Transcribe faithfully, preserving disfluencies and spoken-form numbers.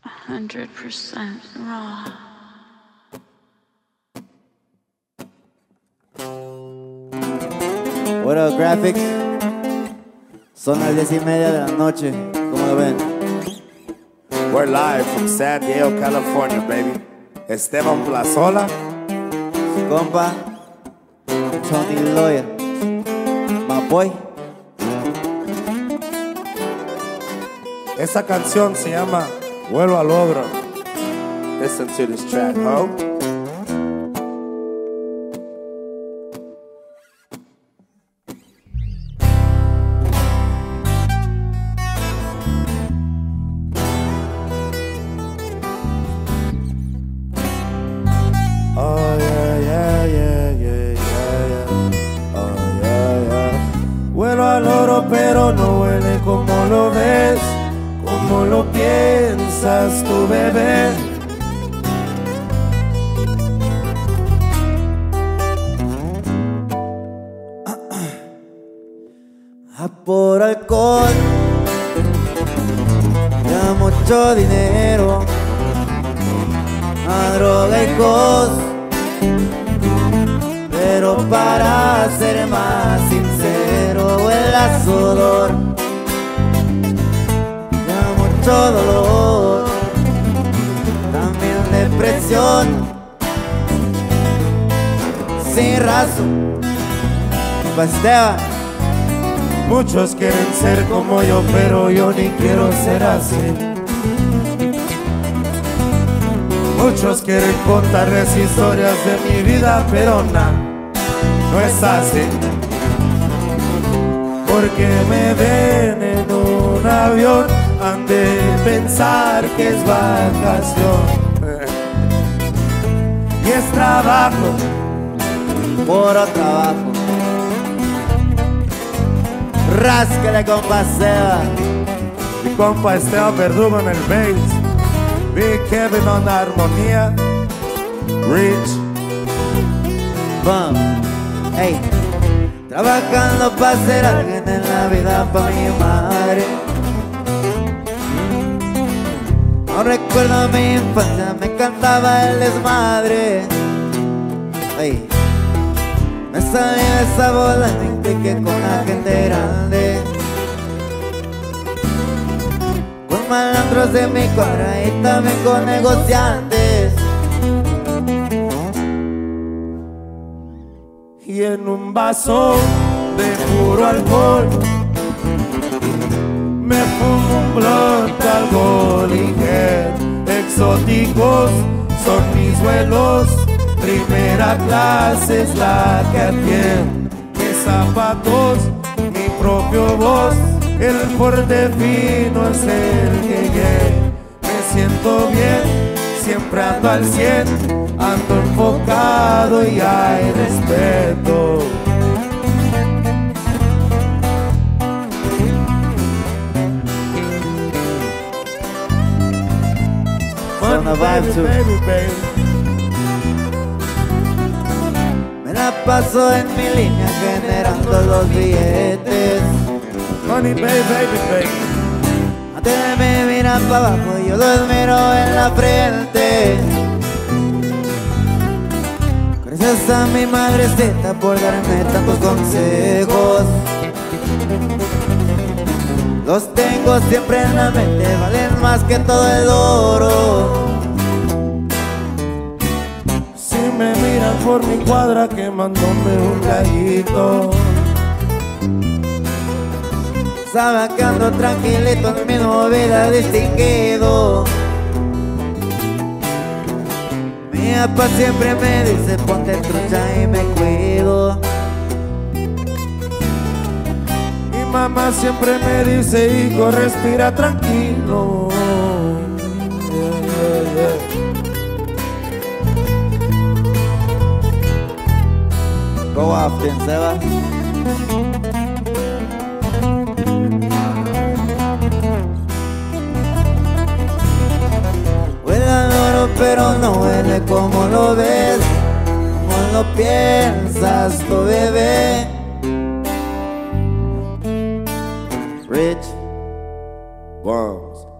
one hundred percent raw. What up, Graphics? Son las diez y media de la noche. ¿Cómo lo ven? We're live from San Diego, California, baby. Esteban Plazola. Su compa, Tony Lawyer. My boy. Esa canción se llama Vuelo al Logro. Listen to this track, ho. Oh yeah, yeah, yeah, yeah, yeah, yeah. Oh yeah, yeah. Vuelo al oro, pero no huele como lo ves, como lo piensas tu bebé. A por alcohol, ya mucho dinero, a droga y cos. Pero para ser más sincero, huele a sudor, ya mucho dolor, también depresión, sin razón. Pa' Esteban. Muchos quieren ser como yo, pero yo ni quiero ser así. Muchos quieren contarles historias de mi vida, pero nada, no es así. Porque me ven en un avión, han de pensar que es vacación. Y es trabajo, Puro trabajo. Ráscale, compa Seba. mi compa Esteban Verdugo en el bass, Big Kevin en la armonía, Rich. Bum. Ey. Trabajando para ser alguien en la vida pa' mi madre. No recuerdo mi infancia, me encantaba el desmadre. Ey. Me salí de esa bola y que con la gente grande, con malandros de mi cuadra y también con negociantes. Y en un vaso de puro alcohol me fumo un blunt, algo ligero. Exóticos son mis vuelos, primera clase es la que atiende. Mis zapatos, mi propio voz, el porte fino es el que llega. Me siento bien, siempre ando al cien, ando enfocado y hay respeto. Son a vibe too. Baby, baby. Me la paso en mi línea generando los billetes. Money, baby, baby, baby. Antes de me miran para abajo, yo los miro en la frente. Gracias a mi madrecita por darme tantos consejos. Los tengo siempre en la mente, valen más que todo el oro. Si me miran por mi cuadra quemándome un gallito, saben que ando tranquilito en mi novela distinguido. Mi papá siempre me dice ponte trucha y me cuido. mi mamá siempre me dice hijo respira tranquilo. Yeah, yeah, yeah. Go often, Seba. Huele al oro pero no huele como lo ves, como lo piensas tu bebé. Rich Bombs.